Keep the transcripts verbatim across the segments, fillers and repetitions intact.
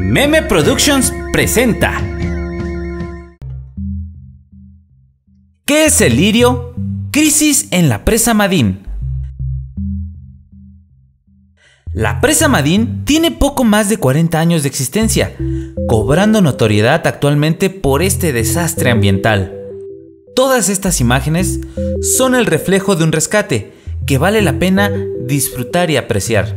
Meme Productions presenta. ¿Qué es el lirio? Crisis en la presa Madín. La presa Madín tiene poco más de cuarenta años de existencia, cobrando notoriedad actualmente por este desastre ambiental. Todas estas imágenes son el reflejo de un rescate que vale la pena disfrutar y apreciar.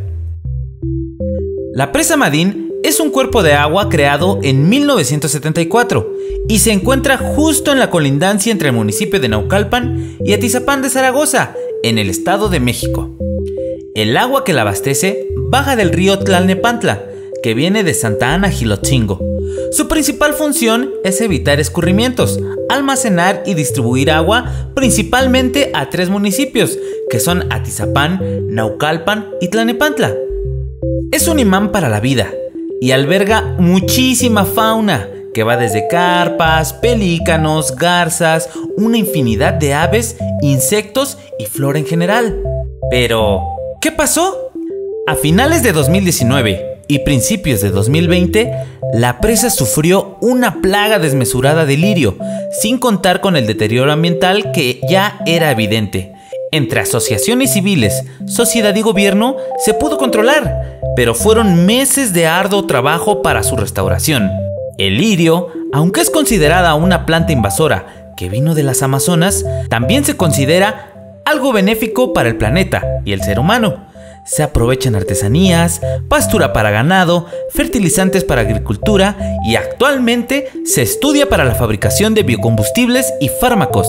La presa Madín es un cuerpo de agua creado en mil novecientos setenta y cuatro y se encuentra justo en la colindancia entre el municipio de Naucalpan y Atizapán de Zaragoza, en el Estado de México. El agua que la abastece baja del río Tlalnepantla, que viene de Santa Ana Gilotzingo. Su principal función es evitar escurrimientos, almacenar y distribuir agua principalmente a tres municipios, que son Atizapán, Naucalpan y Tlalnepantla. Es un imán para la vida y alberga muchísima fauna, que va desde carpas, pelícanos, garzas, una infinidad de aves, insectos y flora en general. Pero, ¿qué pasó? A finales de dos mil diecinueve y principios de dos mil veinte, la presa sufrió una plaga desmesurada de lirio, sin contar con el deterioro ambiental que ya era evidente. Entre asociaciones civiles, sociedad y gobierno se pudo controlar, pero fueron meses de arduo trabajo para su restauración. El lirio, aunque es considerada una planta invasora que vino de las Amazonas, también se considera algo benéfico para el planeta y el ser humano. Se aprovechan artesanías, pastura para ganado, fertilizantes para agricultura y actualmente se estudia para la fabricación de biocombustibles y fármacos.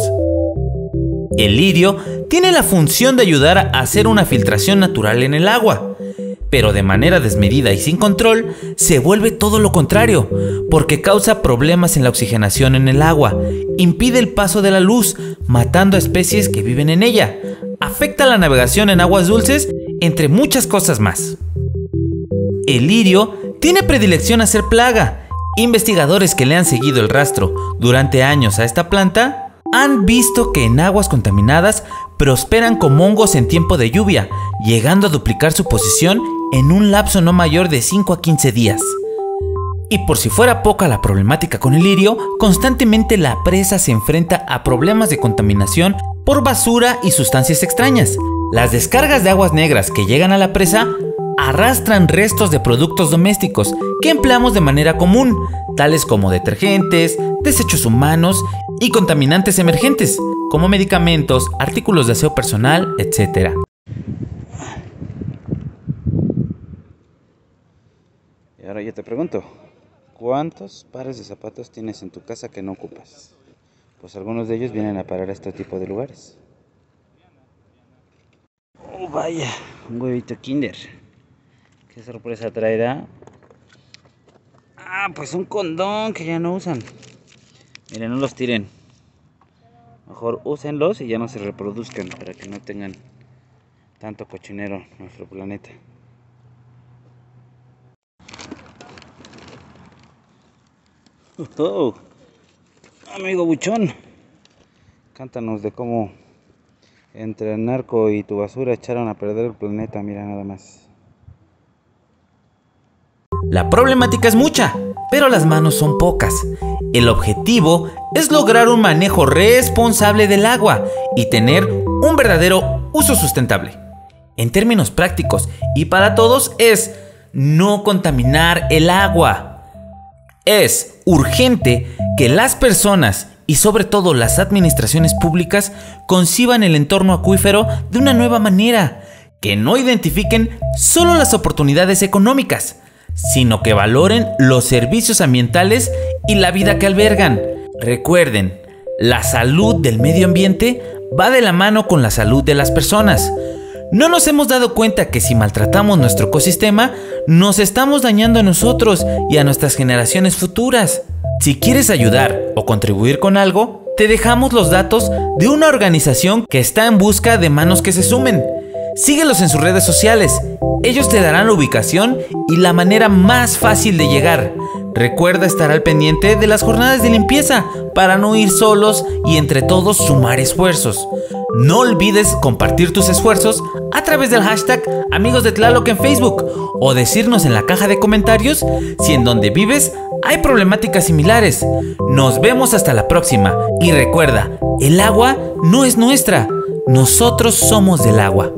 El lirio tiene la función de ayudar a hacer una filtración natural en el agua, pero de manera desmedida y sin control se vuelve todo lo contrario, porque causa problemas en la oxigenación en el agua, impide el paso de la luz, matando a especies que viven en ella, afecta la navegación en aguas dulces, entre muchas cosas más. El lirio tiene predilección a ser plaga. Investigadores que le han seguido el rastro durante años a esta planta han visto que en aguas contaminadas prosperan como hongos en tiempo de lluvia, llegando a duplicar su posición en un lapso no mayor de cinco a quince días. Y por si fuera poca la problemática con el lirio, constantemente la presa se enfrenta a problemas de contaminación por basura y sustancias extrañas. Las descargas de aguas negras que llegan a la presa arrastran restos de productos domésticos que empleamos de manera común, tales como detergentes, desechos humanos y contaminantes emergentes, como medicamentos, artículos de aseo personal, etcétera. Y ahora yo te pregunto, ¿cuántos pares de zapatos tienes en tu casa que no ocupas? Pues algunos de ellos vienen a parar a este tipo de lugares. Oh, vaya, un huevito Kinder. ¿Qué sorpresa traerá? Ah, pues un condón que ya no usan. Miren, no los tiren. Mejor úsenlos y ya no se reproduzcan para que no tengan tanto cochinero en nuestro planeta. Oh, amigo buchón, cántanos de cómo entre el narco y tu basura echaron a perder el planeta, mira nada más. La problemática es mucha, pero las manos son pocas. El objetivo es lograr un manejo responsable del agua y tener un verdadero uso sustentable. En términos prácticos y para todos es no contaminar el agua. Es urgente que las personas y sobre todo las administraciones públicas conciban el entorno acuífero de una nueva manera, que no identifiquen solo las oportunidades económicas, sino que valoren los servicios ambientales y la vida que albergan. Recuerden, la salud del medio ambiente va de la mano con la salud de las personas. No nos hemos dado cuenta que si maltratamos nuestro ecosistema, nos estamos dañando a nosotros y a nuestras generaciones futuras. Si quieres ayudar o contribuir con algo, te dejamos los datos de una organización que está en busca de manos que se sumen. Síguelos en sus redes sociales. Ellos te darán la ubicación y la manera más fácil de llegar. Recuerda estar al pendiente de las jornadas de limpieza para no ir solos y entre todos sumar esfuerzos. No olvides compartir tus esfuerzos a través del hashtag Amigos de Tlaloc en Facebook o decirnos en la caja de comentarios si en donde vives hay problemáticas similares. Nos vemos hasta la próxima y recuerda, el agua no es nuestra, nosotros somos del agua.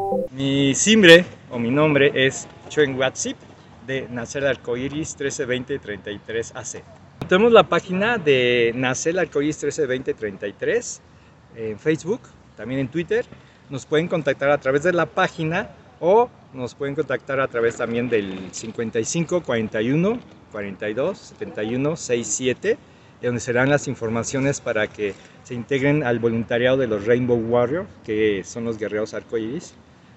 Mi simbre o mi nombre es Chuen Watsip de Nacel Arcoiris trece veinte treinta y tres A C. Tenemos la página de Nacel Arcoiris trece veinte treinta y tres en Facebook, también en Twitter. Nos pueden contactar a través de la página o nos pueden contactar a través también del cincuenta y cinco cuarenta y uno cuarenta y dos setenta y uno sesenta y siete, donde serán las informaciones para que se integren al voluntariado de los Rainbow Warriors, que son los guerreros arcoíris,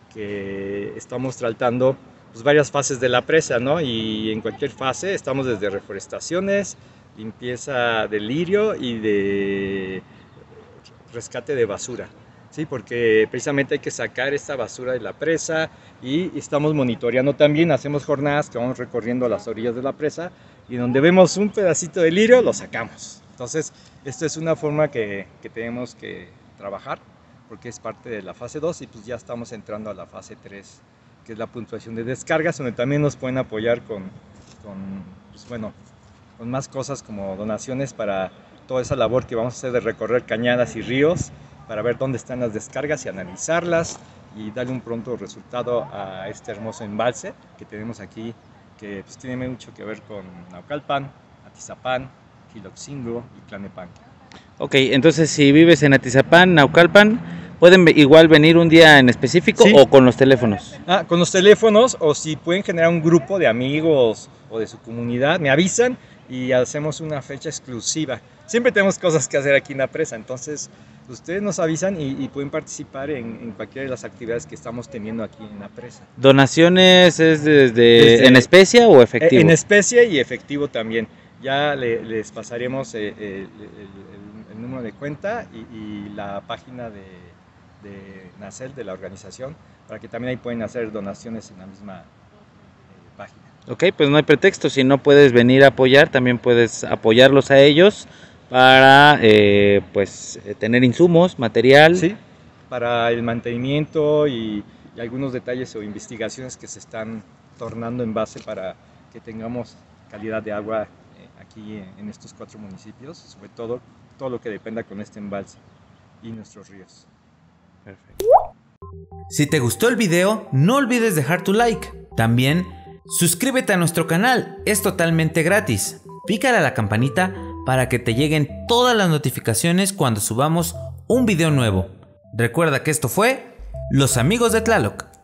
que estamos tratando pues, varias fases de la presa, ¿no? Y en cualquier fase estamos desde reforestaciones, limpieza del lirio y de rescate de basura, ¿sí? Porque precisamente hay que sacar esta basura de la presa y estamos monitoreando también, hacemos jornadas que vamos recorriendo las orillas de la presa y donde vemos un pedacito de lirio lo sacamos. Entonces, esto es una forma que, que tenemos que trabajar porque es parte de la fase dos y pues ya estamos entrando a la fase tres, que es la puntuación de descargas, donde también nos pueden apoyar con, con, pues bueno, con más cosas como donaciones para toda esa labor que vamos a hacer de recorrer cañadas y ríos para ver dónde están las descargas y analizarlas y darle un pronto resultado a este hermoso embalse que tenemos aquí, que pues, tiene mucho que ver con Naucalpan, Atizapán, Xiloxingo y Tlalnepantla. Ok, entonces si vives en Atizapán, Naucalpan, ¿pueden igual venir un día en específico sí. o con los teléfonos? Ah, con los teléfonos, o si pueden generar un grupo de amigos o de su comunidad, me avisan y hacemos una fecha exclusiva. Siempre tenemos cosas que hacer aquí en la presa, entonces ustedes nos avisan y, y pueden participar en, en cualquiera de las actividades que estamos teniendo aquí en la presa. ¿Donaciones es desde, desde en especie o efectivo? En especie y efectivo también. Ya le, les pasaremos el, el, el, el número de cuenta y, y la página de, de Nacel, de la organización, para que también ahí pueden hacer donaciones en la misma eh, página. Ok, pues no hay pretexto, si no puedes venir a apoyar, también puedes apoyarlos a ellos para eh, pues tener insumos, material. Sí, para el mantenimiento y, y algunos detalles o investigaciones que se están tornando en base para que tengamos calidad de agua eh, aquí en, en estos cuatro municipios, sobre todo todo lo que dependa con este embalse y nuestros ríos. Perfecto. Si te gustó el video, no olvides dejar tu like. También suscríbete a nuestro canal, es totalmente gratis. Pícale a la campanita para que te lleguen todas las notificaciones cuando subamos un video nuevo. Recuerda que esto fue Los Amigos de Tlaloc.